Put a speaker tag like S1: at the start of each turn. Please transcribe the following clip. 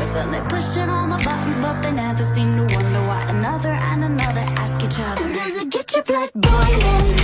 S1: And they're pushing all my buttons, but they never seem to wonder why another and another ask each other, does it get your blood boiling?